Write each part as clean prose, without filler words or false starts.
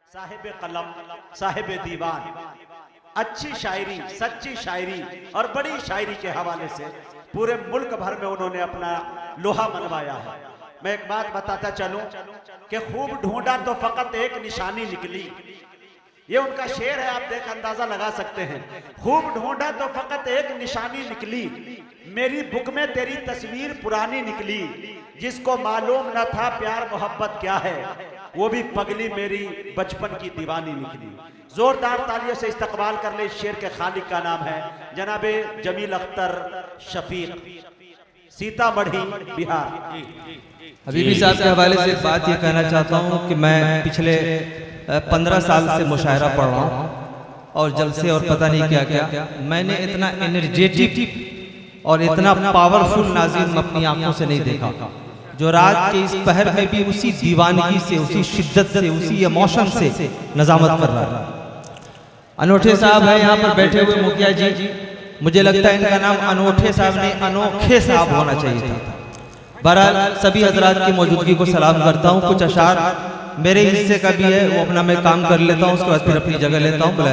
साहिब कलम, साहिब दीवान, अच्छी शायरी, सच्ची शायरी और बड़ी शायरी के हवाले से पूरे मुल्क भर में उन्होंने अपना लोहा मनवाया है। मैं एक बात बताता चलूं कि खूब ढूंढा तो फकत एक निशानी निकली, ये उनका शेर है, आप देख अंदाजा लगा सकते हैं। खूब ढूंढा तो फकत एक निशानी निकली, मेरी बुक में तेरी तस्वीर पुरानी निकली, जिसको मालूम न था प्यार मोहब्बत क्या है, वो भी पगली मेरी बचपन की दीवानी निकली। जोरदार तालियों से इस्तकबाल कर ले। शेर के खालिक का नाम है जनाबे जमील अख्तर शफीक, सीतामढ़ी, बिहार। हबीबी साहब के हवाले से बात ये कहना चाहता हूँ कि मैं पिछले 15 साल से मुशायरा पढ़ रहा हूँ और जलसे और पता नहीं क्या क्या, मैंने इतना एनर्जेटिक और इतना पावरफुल नाज़िम अपनी आंखों से नहीं देखा, जो रात के इस पहर में भी उसी दीवानगी से, उसी शिद्दत से, उसी इमोशन से नजामत कर रहा है। अनोठे साहब है यहाँ पर बैठे हुए मुखिया जी, मुझे लगता है इनका नाम अनोठे साहब नहीं अनोखे साहब होना चाहिए था। बहरहाल सभी हजरात की मौजूदगी को सलाम करता हूँ। कुछ अशार मेरे हिस्से का भी है, वो अपना मैं काम कर लेता हूँ, उसके बाद फिर अपनी जगह लेता हूँ।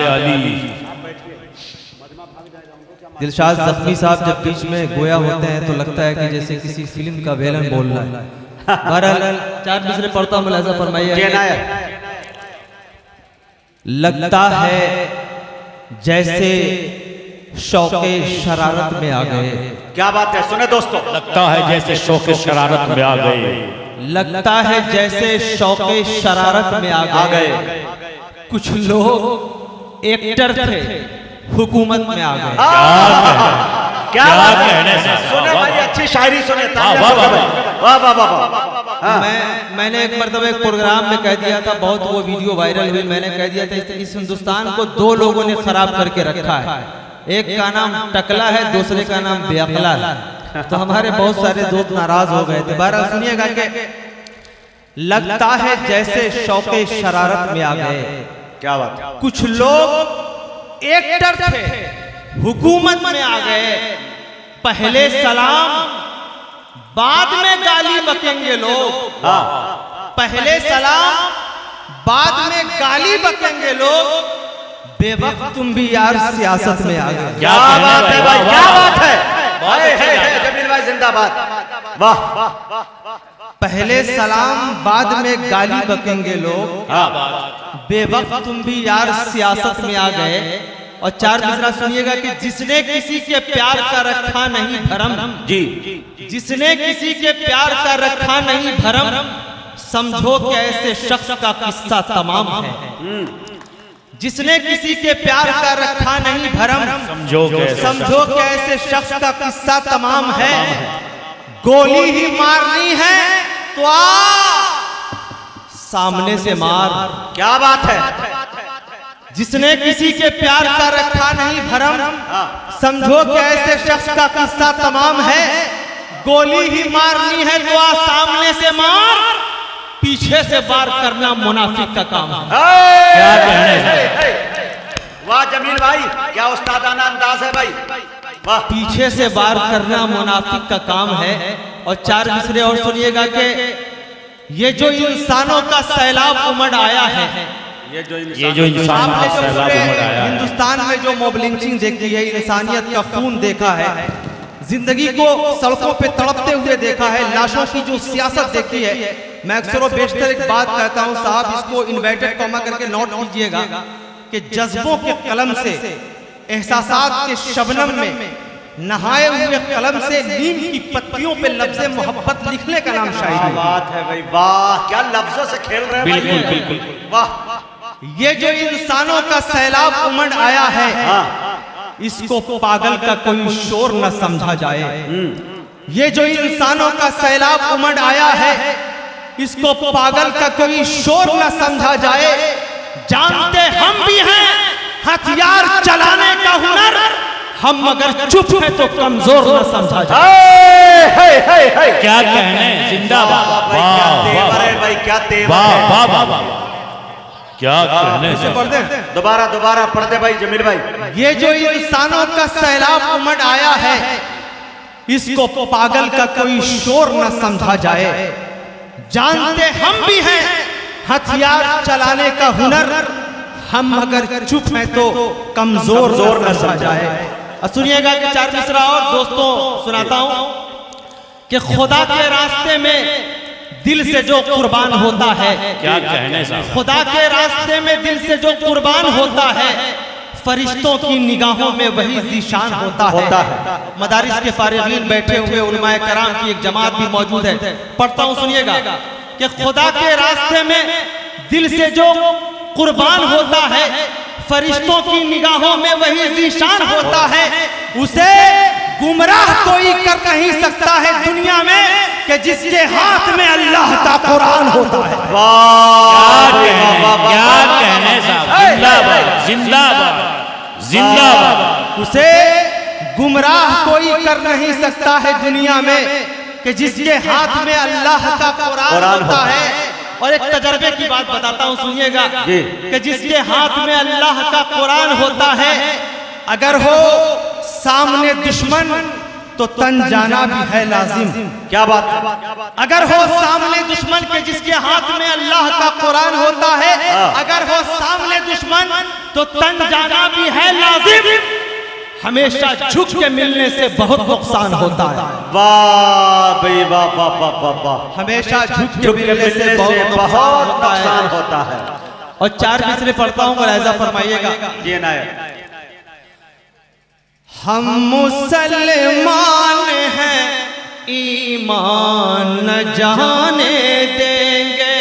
दिलशाद जख्मी साहब जब बीच में गोया होते हैं तो लगता है कि जैसे किसी फिल्म का विलन बोल रहा है। बहरहाल 4 मिसरे पढ़ता हूँ, मुलाज़ा फरमाइए। लगता है जैसे शौके शरारत में आ गए। क्या बात है, सुने दोस्तों। लगता है जैसे शौके शरारत में आ गए, लगता है जैसे शौके शरारत में आ गए। कुछ लोग एक्टर थे, हुकूमत में आ गए। क्या कहने से सुने भाई, अच्छी शायरी सुने। वाह वाह वाह। मैंने एक मरतबा एक प्रोग्राम में कह दिया था, बहुत वो वीडियो वायरल हुई, मैंने कह दिया था इस हिंदुस्तान को 2 लोगों ने खराब करके रखा है, एक का नाम टकला है, दूसरे का नाम बेअक्ला है। तो हमारे बहुत सारे दोस्त नाराज हो गए थे। बहरहाल सुनिएगा कि लगता है जैसे शौके शरारत में आ गए। क्या बात है। कुछ लोग एक्टर थे, हुकूमत में आ गए, पहले सलाम बाद में गाली बकेंगे लोग। पहले सलाम बाद में गाली बकेंगे लोग, बेवक्त तुम भी यार सियासत में आ गए। क्या बात है भाई, क्या बात है। जमील भाई जिंदाबाद। वाह। पहले सलाम बाद में गाली बकेंगे लोग, बेवक्त तुम भी यार सियासत में आ गए। और 4 मिसरा सुनिएगा कि जिसने किसी के प्यार का रखा नहीं भरम जी, जिसने किसी के प्यार का रखा नहीं भरम, समझो कि ऐसे शख्स का किस्सा तमाम है। जिसने किसी के प्यार का रखा नहीं भरम, समझो कि ऐसे शख्स का किस्सा तमाम है। गोली ही मारनी है तो आ सामने से मार। क्या बात है। जिसने किसी के प्यार का रखा नहीं भरम, समझो कि ऐसे शख्स का किस्सा तमाम है। गोली ही मारनी है तो आ सामने से मार, पीछे से वार करना मुनाफिक का काम है। क्या कहने। वाह जमील भाई, क्या उस्तादाना अंदाज है भाई। वाह। पीछे से वार करना मुनाफिक का काम है। और 4 मिसरे और सुनिएगा कि ये जो इंसानों का सैलाब उमड़ आया है, ये जो इंसान का सैलाब उमड़ आया है, हिंदुस्तान में जो मॉब लिंचिंग देखी है, इंसानियत का खून देखा है, जिंदगी को सड़कों पे तड़पते हुए देखा है, लाशों की जो सियासत देखी है, मैं अक्सर बेशतर एक बात कहता हूं साहब, इसको इन्वर्टेड कॉमा करके नोट कीजिएगा कि जज्बों के कलम से, एहसासात के शबनम में नहाए हुए कलम से नीम की पत्तियों पे लफ्ज़े मोहब्बत लिखने का नाम शायरी। बात है भाई, वाह। क्या लफ्जों से खेल रहे हैं। बिल्कुल। वाह। ये जो इंसानों का सैलाब उमड़ आया है, इसको पागल का कोई शोर न समझा जाए। ये जो इंसानों का सैलाब उमड़ आया है, इसको पागल का कोई शोर न समझा जाए। जानते हम भी हैं हथियार चलाने का हुनर, हम मगर चुप है तो कमजोर न समझा जाए। क्या कहने। जिंदाबाद। भाई क्या तेवर। क्या कहने से। दोबारा पढ़ दे भाई जमील भाई। ये जो इंसानों का सैलाब उमड़ आया है, इसको पागल का कोई शोर न समझा जाए। जानते हम भी हैं हथियार चलाने का हुनर, हम अगर चुप हैं तो कमजोर जोर न समझा जाए। और सुनिएगा कि 4 मिसरा और दोस्तों सुनाता हूं कि खुदा के रास्ते में दिल से जो कुर्बान होता है, क्या कहने साहब, खुदा के रास्ते में दिल से जो कुर्बान होता है, फरिश्तों की निगाहों में वही ज़ीशान होता है। मदारिस के फारिगीन बैठे हुए उलमाए कराम की एक जमात भी मौजूद है। पढ़ता हूं सुनिएगा कि खुदा के रास्ते में दिल से जो कुर्बान होता है, फरिश्तों की निगाहों में वही ज़ीशान होता है। उसे गुमराह कोई कर नहीं सकता है दुनिया में कि जिसके हाथ में अल्लाह का कुरान होता है। क्या कहने साहब, जिंदाबाद जिंदाबाद जिंदाबाद। उसे गुमराह कोई कर नहीं सकता है दुनिया में कि जिसके हाथ में अल्लाह का कुरान होता है। और एक तजर्बे की बात बताता हूं सुनिएगा कि जिसके हाथ में अल्लाह का कुरान होता है, अगर हो सामने दुश्मन तो तन जाना भी है लाजिम। क्या बात, अगर हो सामने दुश्मन के जिसके हाथ में अल्लाह का कुरान होता है, अगर हो सामने दुश्मन तो तन जाना भी है लाजिम। हमेशा झुक के मिलने से बहुत नुकसान होता है। वाह भाई वाह वाह वाह वाह वाह। हमेशा झुक के मिलने से बहुत नुकसान होता है। और 4 मिसरे पढ़ता हूँ, मुलाहिजा फरमाइएगा। ये नायक, हम मुसलमान हैं, ईमान न जाने देंगे।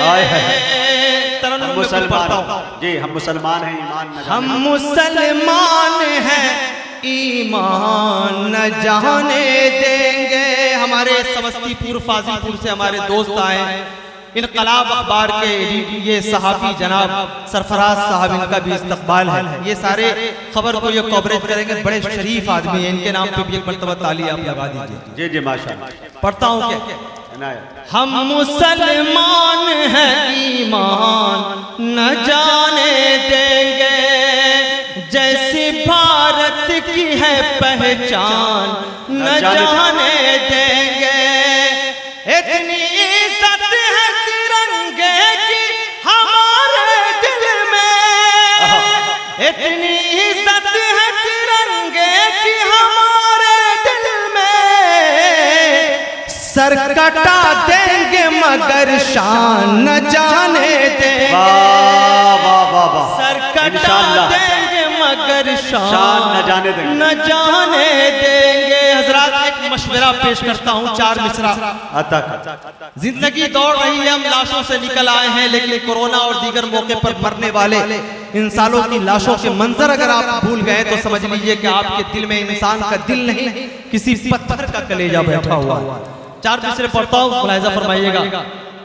हम मुसलमान जी, हम मुसलमान हैं, ईमान न जाने। हम मुसलमान हैं, ईमान न जाने देंगे। हमारे समस्तीपुर फाजिलपुर से हमारे दोस्त आए, इनकलाब अखबार के ये सहाफ़ी जनाब सरफराज साहब, इनका भी इस्तकबाल है। ये सारे खबर को ये कवरेज करेंगे, बड़े शरीफ आदमी हैं, इनके नाम पे भी एक मर्तबा ताली आप लगा दीजिए। जी जी माशाअल्लाह। पढ़ता हूँ क्या, हम मुसलमान हैं, ईमान न जाने देंगे। जैसी भारत की है पहचान न जाने देंगे। इतनी इज्जत है तिरंगे की हमारे दिल में, इतनी इज्जत है तिरंगे की हमारे दिल में। सर कटा देंगे मगर शान न जाने देंगे। सर कटा देंगे मगर शान न जाने देंगे, न जाने देंगे। हजरात एक मशवरा पेश करता हूँ, 4 मिसरा। जिंदगी दौड़ रही है, हम लाशों से निकल आए हैं, लेकिन कोरोना और दीगर मौके पर मरने वाले इंसानों की लाशों के मंजर अगर आप भूल गए तो समझ लीजिए कि आपके दिल में इंसान का दिल नहीं, किसी पत्थर का कलेजा बैठा हुआ। 4 मिसरे पढ़ता हूँ, मुलाहिजा फरमाइएगा।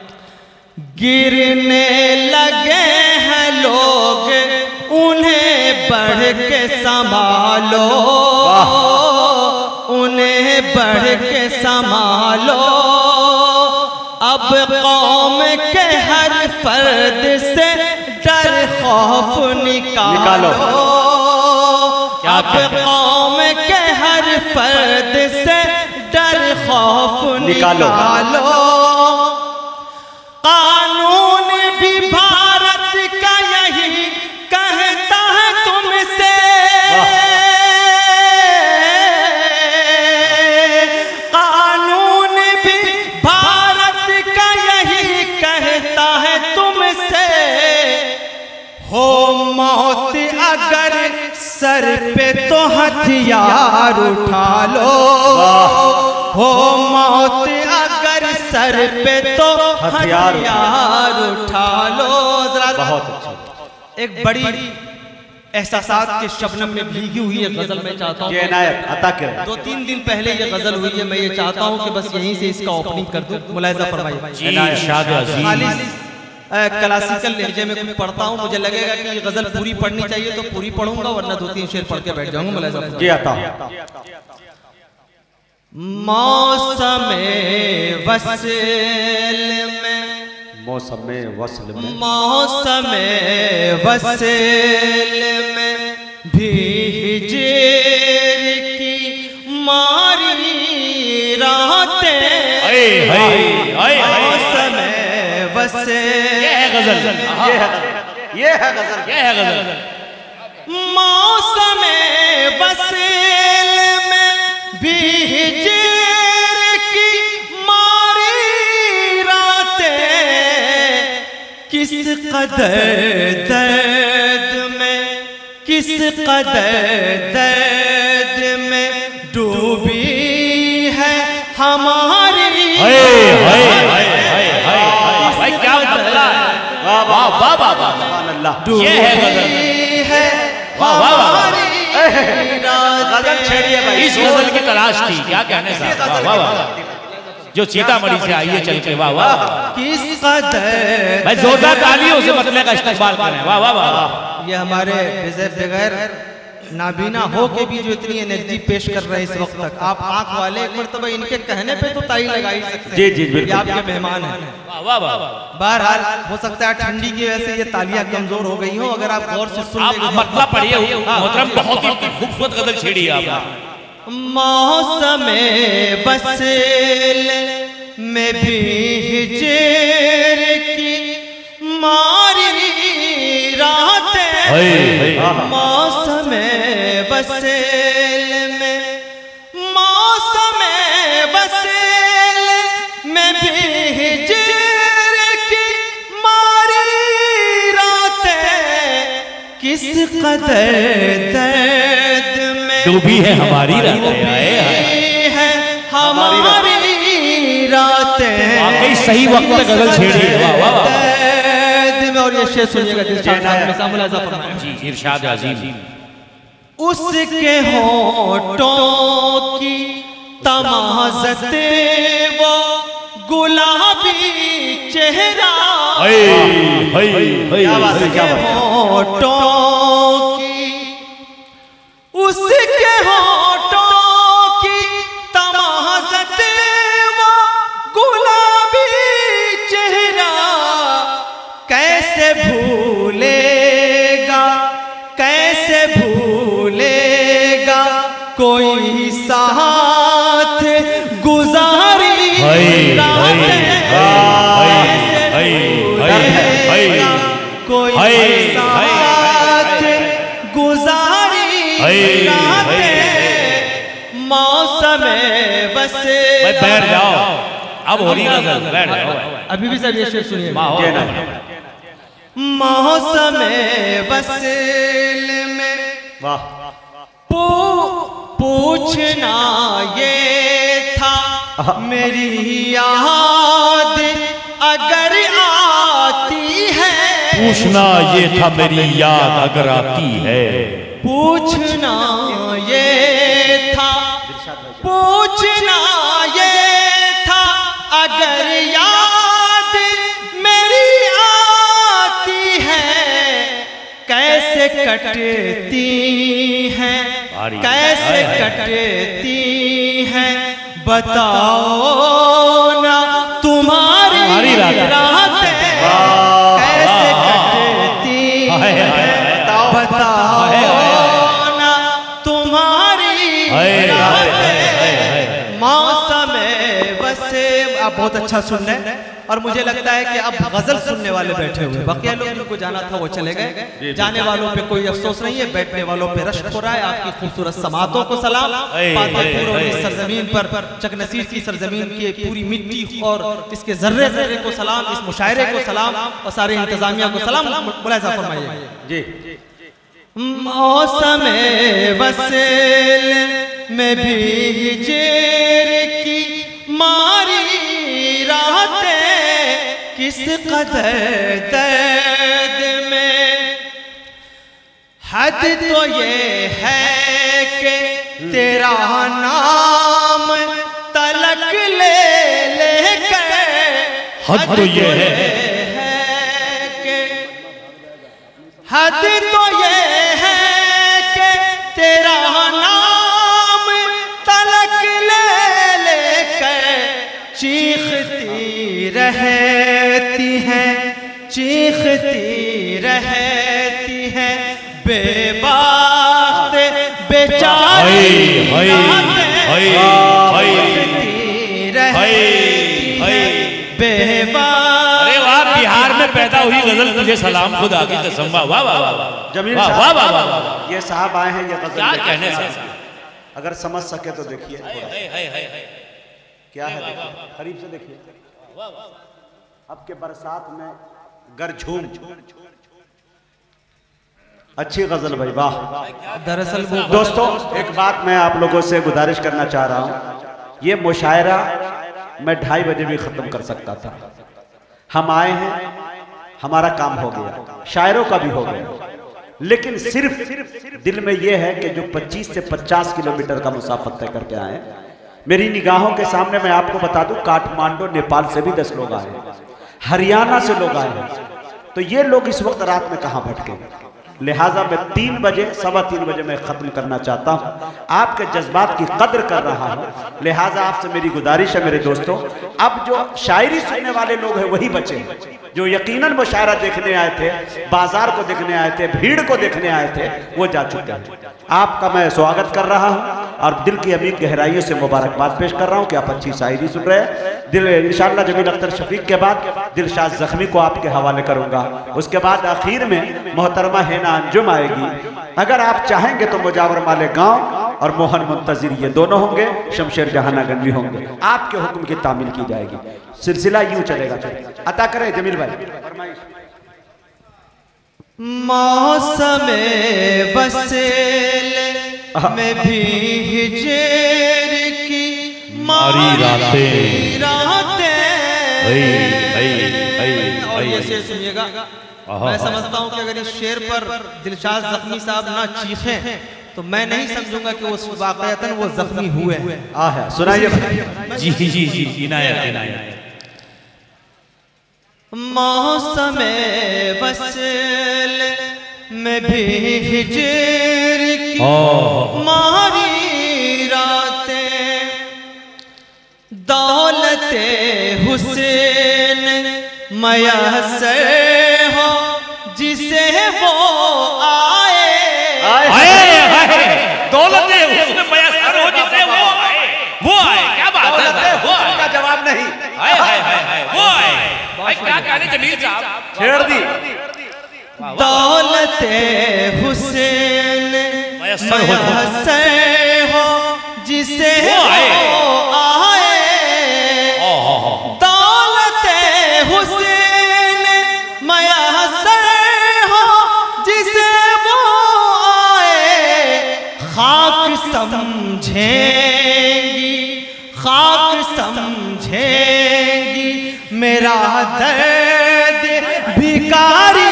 गिरने लगे हैं लोग, उन्हें बढ़ के संभालो, उन्हें बढ़ के संभालो। अब कौम के हर फर्द से डर खौफ निकालो। अब कौम के हर फर्द से डर खौफ निकालो। कानून भी भारत का यही कहता है तुमसे। कानून भी भारत का यही कहता है तुमसे। हो मौत अगर सर पे तो हथियार उठा लो। हो मौत अगर सर पे तो हथियार उठा लो। बहुत अच्छा। एक बड़ी एहसासात के शबनम में भीगी हुई है गजल में चाहता हूँ, ये इनायत अता करें। 2-3 दिन पहले ये गजल हुई है, मैं ये चाहता हूँ कि बस यहीं से इसका ओपनिंग कर दूं। मुलाहिजा फरमाइए। क्लासिकल लहजे में कुछ पढ़ता हूँ, मुझे लगेगा कि ये गजल पूरी पढ़नी चाहिए तो पूरी पढ़ूंगा, वरना 2-3 शेर पढ़ के बैठ जाऊंगा। मुलाहिजा मौसमे वसल में, मौसमे वसल में, मौसमे वसल में भी हिजर की मारी रातें। मौसमे वसल गजल, ये है गजल। ये है गजल। मौसम वसील में भी हिजर की मारी रातें, किस कदर दर्द में, किस कदर दर्द में डूबी है हमारी। भाई क्या बदला है। वाह वाह वाह वाह वाह, सुभान अल्लाह। ये है गजल। वाह वाह वाह, गजल छेड़िए भाई। इस गजल की तलाश थी, क्या कहने साहब। वाह वाह वाह, जो सीतामढ़ी से आई है चल के। वाह वाह, किस कदर भाई जोरदार तालियों से मतले का इस्तेमाल करें। वाह वाह वाह। ये हमारे बगैर नाबीना हो के भी जो इतनी एनर्जी पेश कर रहे हैं इस वक्त तक, आप आंख वाले एक मरतबा इनके कहने पे तो ताली लगा ही सकते हैं। जी जी बिल्कुल, ये आपके मेहमान हैं। वाह वाह वाह। बहरहाल हो सकता है ठंडी की वजह से ये तालियां कमजोर हो गई हो, अगर आप गौर से सुन आप मतलब पढ़िए मोहतरम, बहुत ही खूबसूरत गजल छेड़ी है आपने। मौसम वसील में भी हिजर की मारी रातें, मौसम वसील में, मौसम वसील में भी हिजर की मारी रातें, किस कदर दर्द में डूबी है हमारी रातें। है हमारी रातें। वाकई सही वक्त पे गजल छेड़ी है। वाह वाह वाह। दर्द में। और ये शेर सुनिएगा दिलशाद साहब ने मुलाजा फरमाया। जी इरशाद अजीम। उसके होठों की तमाज़त वो गुलाबी चेहरा, उसके होठों की, उसके होठों की तमाज़त वो गुलाबी चेहरा, कैसे भूलेगा, कैसे भूलेगा कोई साथ गुजारी रातें, कोई साथ गुजारी रातें, मौसम वसे। बैठ जाओ, अब हो रही गजल, बैठ जाओ। अभी भी सब ये शेर सुनिए। मौसम वसील में वाह पूछना ये था मेरी याद अगर आती है, पूछना ये था मेरी याद अगर आती है, पूछना ये था, पूछना ये था अगर याद मेरी आती है, कैसे कटती हैं, कैसे कटती हैं बताओ ना तुम्हारी रातें, कैसे कटती हैं बताओ ना तुम्हारी रातें, मौसम वसे। आप बहुत अच्छा सुन रहे हैं और मुझे लगता है कि अब गजल सुनने वाले बैठे हुए, बाकी लोग जिनको जाना था वो चले गए। जाने वालों पे कोई अफसोस नहीं है, बैठने वालों पे रश्क हो रहा है। आपकी खूबसूरत समातों को सलाम, पातेपुर और इस सरजमीन पर चकनसीर की सरजमीन की पूरी मिट्टी और इसके जर्रे जर्रे को सलाम, इस मुशायरे को सलाम और सारे इंतजामिया को सलाम। मुलाजा फरमाइए जी। मौसम वसील में भी हिजर की मारी रातें, किस कदर दर्द में। हद तो ये है कि तेरा नाम तलक ले लेकर, हद तो ये है कि, हद तो ये है कि तेरा नाम तलक ले लेकर चीखती रहती है, चीखती रहती है बेबात बेचारी रहती है बेबात। अरे वाह, बिहार में पैदा हुई गजल तुझे सलाम खुदा की कसम। वाह वाह वाह वाह जमील वाह वाह वाह वाह वाह। ये साहब आए हैं, ये गजल क्या देखिए। कहने से अगर समझ सके तो देखिए थोड़ा। क्या है, देखिए करीब से देखिए। अब के बरसात में गर झूम, अच्छी गजल भाई, वाह। दरअसल वो दोस्तों एक बात मैं आप लोगों से गुजारिश करना चाह रहा हूं, ये मुशायरा मैं 2:30 बजे भी खत्म कर सकता था। हम आए हैं, हमारा काम हो गया, शायरों का भी हो गया, लेकिन सिर्फ दिल में यह है कि जो 25 से 50 किलोमीटर का मुसाफा तय करके आए, मेरी निगाहों के सामने मैं आपको बता दूं, काठमांडू नेपाल से भी 10 लोग आए, हरियाणा से लोग आए हैं। तो ये लोग इस वक्त रात में कहां भटके, लिहाजा मैं 3 बजे 3:15 बजे मैं खत्म करना चाहता हूं। आपके जज्बात की कद्र कर रहा हूं, लिहाजा आपसे मेरी गुजारिश है मेरे दोस्तों, अब जो शायरी सुनने वाले लोग हैं वही बचे, जो यकीनन मुशायरा देखने आए थे, बाजार को देखने आए थे, भीड़ को देखने आए थे, वो जा चुके हैं। आपका मैं स्वागत कर रहा हूं और दिल की अमीर गहराइयों से मुबारकबाद पेश कर रहा हूं कि आप अच्छी शायरी सुन रहे हैं। दिल इंशाअल्लाह जमील अख्तर शफीक के बाद दिलशाद जख्मी को आपके हवाले करूंगा, उसके बाद आखिर में मोहतरमा हेना अंजुम आएगी। अगर आप चाहेंगे तो मुजावर माले गांव और मोहन मुंतजिर ये दोनों होंगे, शमशेर जहाना गंजी होंगे, आपके हुक्म की तामील की जाएगी। सिलसिला यूं चलेगा। अता करें जमील भाई। मौसम वसेल में भी हिजर की मारी रातें। और ये शेर सुनिएगा, मैं समझता हूँ कि अगर इस शेर पर दिलशाद जख्मी साहब ना चीखें तो मैं नहीं समझूंगा कि वो वाकईतन वो जख्मी हुए हैं। सुनाइए। जी जी जी इनायत इनायत। मौसम वसेल में भी हिजर की मारी रातें, दौलते हुसैन मयसर हो जिसे वो आए। दौलते हुस्न मयसर हो जिसे वो आए, वो आए। क्या बात है, वो का जवाब नहीं, वो आए। क्या कहने जमील साहब, छेड़ दी। दौलते हुसैन मयसर हो जिसे वो आए। दौलते हुसैन मयसर हो जिसे वो आए। खाक समझेंगी, खाक समझेंगी मेरा दर्द भिखारी।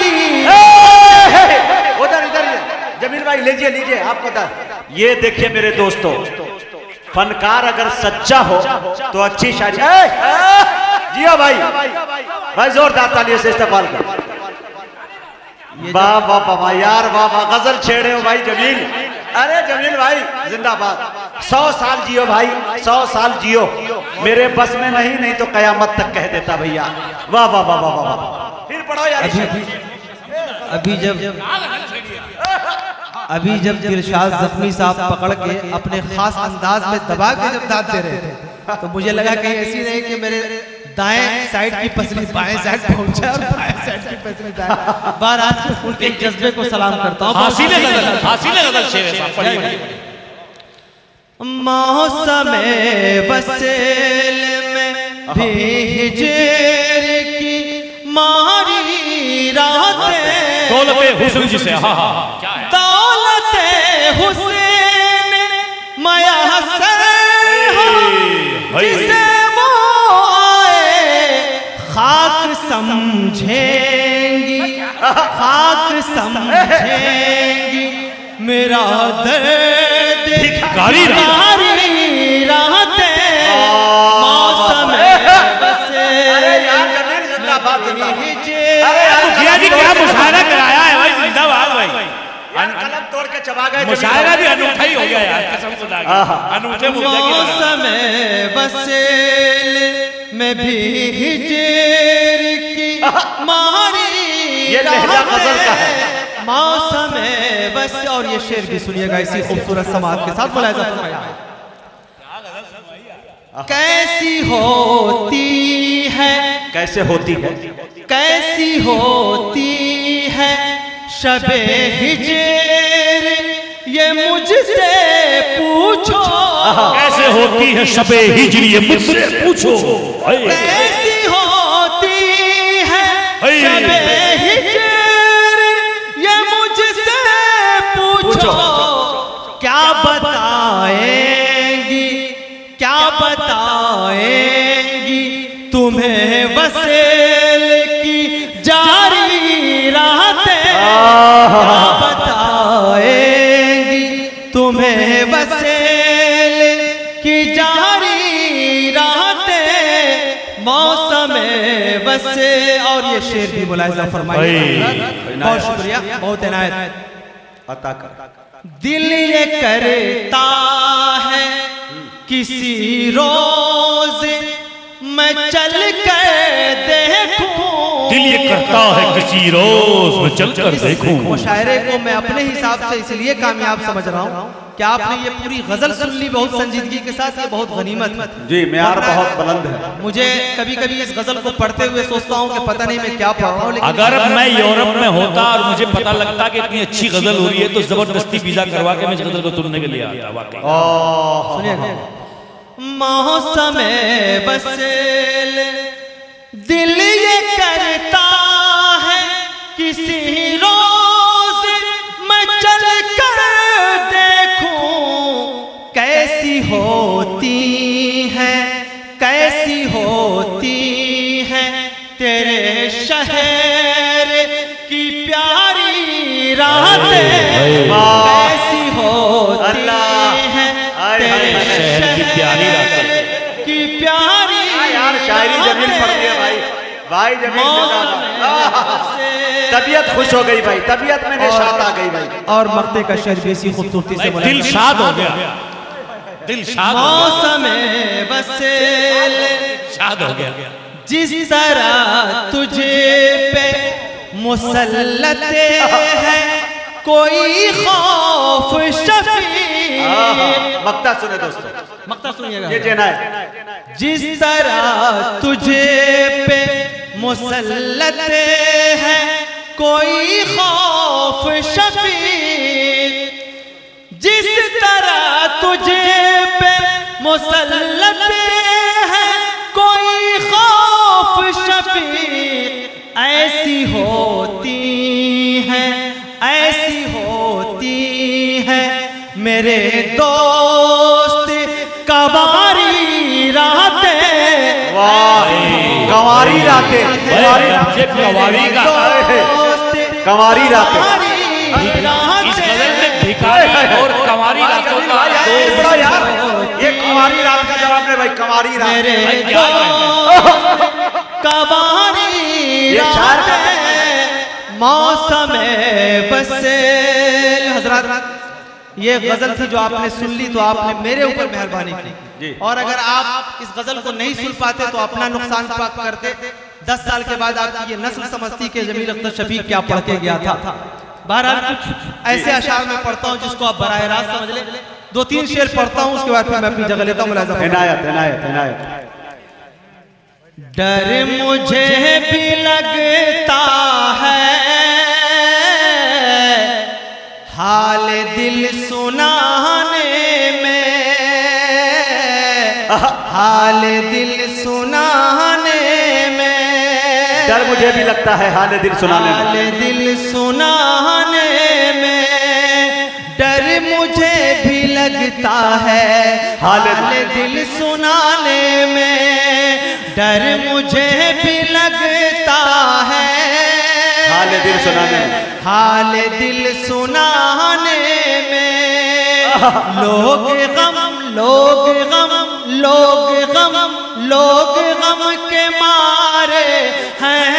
उधर इधर जमील भाई लीजिए लीजिए, आप पता ये देखिए मेरे दोस्तों, फनकार अगर सच्चा हो तो अच्छी शायरी। जियो भाई, भाई जोरदार तालियों से इस्तेमाल कर। वाह वाह वाह यार, वाह वाह, गजल छेड़े हो भाई जमील। अरे जमील भाई जिंदाबाद, 100 साल जियो भाई, 100 साल जियो। मेरे बस में नहीं, नहीं तो कयामत तक कह देता भैया। वाह वाह वाह वाह वाह। फिर पढ़ो यार। अभी जब दिलशाद जख्मी साहब पकड़ के अपने खास अंदाज में दबा के जब दांत दे रहे थे, तो मुझे लगा कहीं ऐसी नहीं कि मेरे दाएं साइड की पसली बाएं साइड पहुंचा और बाएं साइड की पसली दाएं। बहरहाल उनके जज्बे को सलाम करता हूं। हासिल गजल शेर साहब पढ़िए। मौसम वसेल में भी हिजर की मारी रातें। दौलते हुस्न जिसे, हाँ हाँ क्या है, दौलते हुसैन मयसर हो जिसे वो आए। खाक समझेंगी, खाक समझेंगी मेरा दर्द भिखारी रातें। मौसम वसेल क्या मुशायरा कराया है भाई, जिंदाबाद भाई। कलम तोड़ के चबा गए। मुशायरा भी अनूठा ही हो गया यार, कसम खुदा की। अनूठे मौसम वसेल में भी हिजर की मारी। ये लहजा गजल का है। मौसम बस। और ये शेर भी सुनिएगा इसी खूबसूरत समाज के साथ मुलाहिजा फरमाइए। कैसी होती है, कैसे होती है, कैसी होती है शबे हिजर, ये मुझसे पूछो। कैसे होती है शबे हिजर, ये मुझसे पूछो। कैसी होती है शबे हिजर, ये मुझसे पूछो। क्या बताएंगी, क्या बताएंगी तुम्हें वसेल की जारी रातें। क्या बताएंगी तुम्हें वसेल की जारी रातें, मौसम वसे। और ये शेर भी मुलाहिजा फरमाइए। बहुत शुक्रिया, बहुत इनायत अता कर। दिल ये करता है किसी रोज मैं चल कर देखूं। दिल ये करता है किसी रोज मैं चल कर देखूं। मुशायरे को मैं अपने हिसाब से इसलिए कामयाब समझ रहा हूँ कि आपने ये पूरी गजल सुन ली बहुत संजीदगी के साथ। ये बहुत गनीमत जी, मेयार बहुत बुलंद है। मुझे कभी कभी इस गजल को पढ़ते हुए सोचता हूँ कि पता नहीं मैं क्या पढ़ रहा हूँ। अगर मैं यूरोप में होता और मुझे पता लगता कि इतनी अच्छी गजल हो रही है तो जबरदस्ती वीजा करवा के मैं इस गजल को सुनने के लिए आता। वाकई सुनिएगा। मौसम वसेल दिल ये करता है किसी रोज मैं चल कर देखूं। कैसी होती है, कैसी होती है तेरे शहर की प्यारी रातें। कैसी होती है तेरे शहर की प्यारी रातें, की प्यारी। यार शायरी जमील पढ़ दिया भाई, भाई जमील तबीयत खुश हो गई भाई, तबीयत में निशात आ गई भाई। और मक्ते का शेर भी इसी खूबसूरती से दिल शाद हो गया, दिल शाद। मौसम वसेल शाद हो गया। जिस तरह तुझे पे मुसल्लत है कोई खौफ शफी। मक्ता सुने दोस्तों, मक्ता सुनिएगा। ये जेना है। जिस तरह तुझे पे मुसल्लत है कोई खौफ शफी, जिस तरह तुझे पे मुसल्लत है कोई खौफ शफी, ऐसी होती है, ऐसी होती है मेरे दोस्त कवारी रातें। वाह, कवारी रातें, कवारी रातें, कवारी रातें। इस गजल में भिखारी और कवारी रातों का यार, ये कवारी रात का जवाब है भाई। कवारी रात, कवारी रातें मौसम वसेल। हजरात, ये गजल थी जो आपने सुन ली तो आपने मेरे ऊपर मेहरबानी की। और अगर आप इस गजल को नहीं सुन पाते तो अपना नुकसान पाक करते। 10 साल के बाद आपकी ये नस्ल समझती कि जमील अख्तर शफीक क्या पढ़ के गया था। बहरहाल कुछ ऐसे अशार में पढ़ता हूँ जिसको आप बराह रास्त समझ ले। 2-3 शेर पढ़ता हूँ, उसके बाद फिर मैं अपनी जगह लेता हूँ। इनायत, इनायत, इनायत। डर मुझे भी लगता है हाल दिल सुनाने में, हाल दिल सुनाने में। डर मुझे भी लगता है हाल दिल सुनाने में, हाल दिल सुनाने में। डर मुझे भी लगता है हाल दिल सुनाने में। डर मुझे भी लगता है हाल दिल सुनाने में, हाल दिल सुनाने में। लोग गम, लोग गम, लोग गम, लोग गम के मारे हैं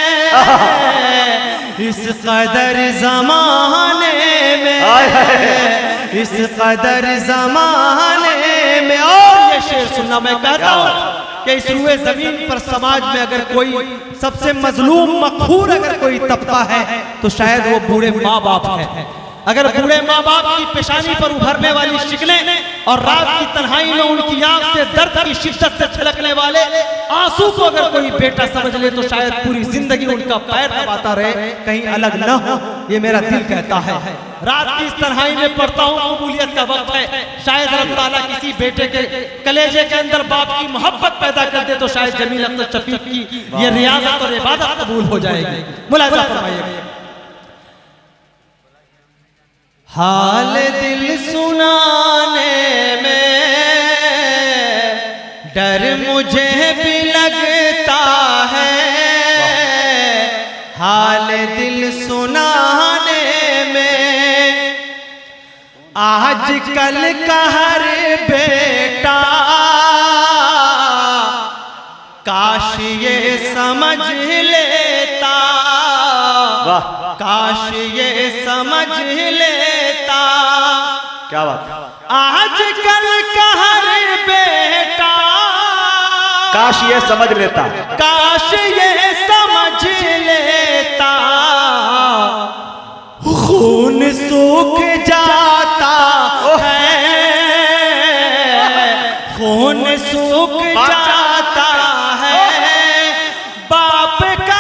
इस कदर जमाने में, इस कदर जमाने में। और ये शेर सुनना मैं कहता हूँ कि इस रुए जमीन पर समाज में अगर कोई सबसे मजलूम मखहूर अगर कोई तबका है तो शायद वो बूढ़े माँ बाप है। अगर बूढ़े माँ बाप की पेशानी पर उभरने वाली शिकनें और रात की तन्हाई में उनकी आंख से दर्द की शिद्दत से छलकने वाले आंसू को अगर कोई बेटा समझ ले तो शायद पूरी जिंदगी उनका पैर दबाता रहे, कहीं अलग न हो, ये मेरा दिल कहता है। रात की इस तन्हाई में पढ़ता हूँ, कबूलियत का वक्त है, शायद रब ताला किसी बेटे के कलेजे के अंदर बाप की मोहब्बत पैदा कर दे तो शायद जमील अख्तर शफीक की ये रियाजत और इबादत कबूल हो जाएगी। मुलाहिजा फरमाइए। हाल दिल सुनाने में डर मुझे भी लगता है, हाल दिल सुनाने में आजकल का हर बेटा काश ये समझ लेता, काश ये समझ लेता। क्या बात, आजकल का हर बेटा काश ये समझ लेता, काश ये समझ लेता, खून सूख जाता है, खून सूख जाता है, बाप का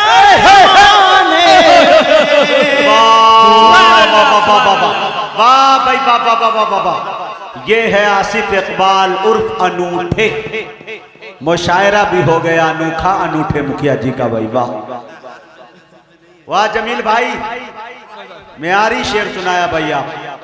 वाह भाई वाह वाह वाह वाह वाह। ये है आसिफ इकबाल उर्फ अनूठे, मुशायरा भी हो गया अनूठा अनूठे मुखिया जी का भाई। वाह वाह जमील भाई, मेयारी शेर सुनाया भाई आप।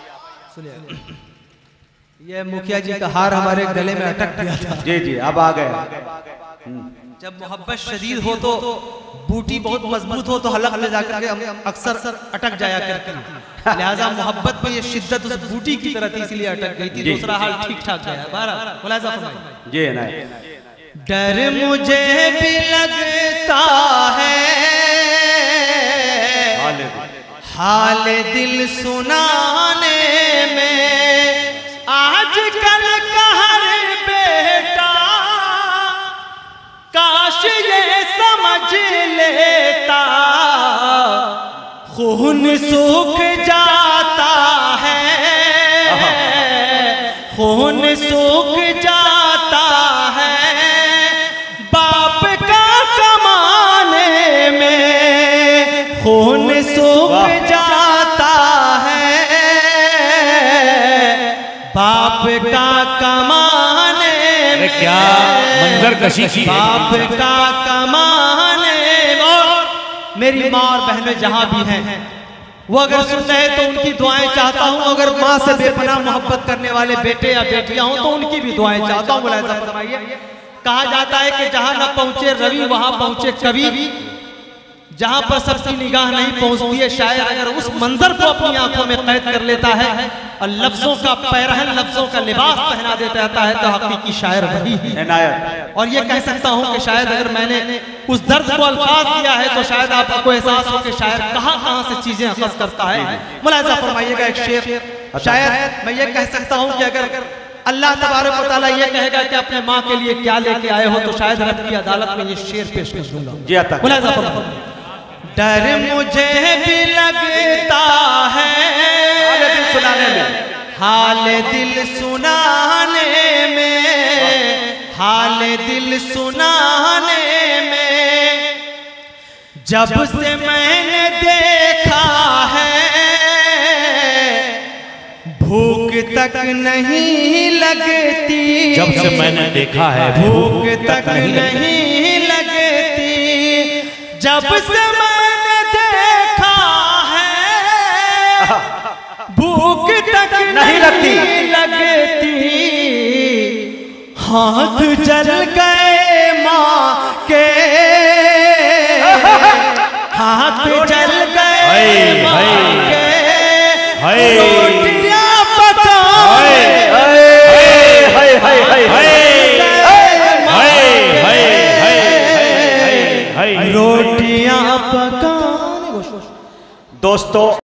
ये मुखिया जी का हार हमारे गले में अटक गया था। जी जी अब आ गए। जब मोहब्बत शदीद हो तो बूटी बहुत मजबूत हो तो हलक ले जाकर के हम अक्सर अटक जाया करते हैं, लिहाजा मोहब्बत में ये शिद्दत उस बूटी की तरह थी इसलिए अटक गई थी, दूसरा हाल ठीक ठाक गया। जी ना, डर मुझे भी लगता है, हाल दिल सुनाने में आजकल का हर बेटा काश ये समझ लेता, खून सूख जाता है, खून सूख जाता है, बाप का कमाने में खून सूख जाता है, बाप का कमाने में क्या मंजर कशी की, बाप का कमाने। और मेरी माँ और बहनें जहां भी हैं वो अगर सुन रहे तो उनकी दुआएं चाहता हूं, अगर माँ से बेपनाह मोहब्बत करने वाले बेटे या बेटियां हो तो उनकी भी दुआएं चाहता हूं। मुलाहिजा फरमाइए। कहा जाता है कि जहां न पहुंचे रवि वहां पहुंचे कवि, जहां पर सबकी निगाह नहीं पहुंचती है शायर अगर उस मंजर को अपनी आंखों में कैद कर लेता है और लफ्जों का पैरहन लफ्जों का लिबास पहना देता रहता है तो हकीकी शायर वही है। और ये कह सकता हूं कि शायद अगर मैंने उस दर्द को अल्फाज दिया है तो शायद आपको एहसास हो कि शायर कहां से चीजें अखज़ करता है। मुलाहिजा फरमाइएगा एक शेर, शायद मैं ये कह सकता हूं कि अगर अल्लाह तबारक व तआला ये कहेगा कि अपने माँ के लिए क्या लेके आए हो तो शायद रब की अदालत में ये शेर पेश कर दूंगा। मुलाहिजा फरमाइए। डर मुझे भी लगता है, सुनाने में, हाल दिल सुनाने में, हाल दिल सुनाने में, जब से मैंने देखा है भूख तक नहीं लगती, जब से मैंने देखा है भूख तक नहीं लगती, जब से मैंने देखा है भूख तक नहीं लगती, हाथ जल गए माँ के, हाथ जल गए माँ के, रोटियां पकाने, रोटियां पकाने। दोस्तों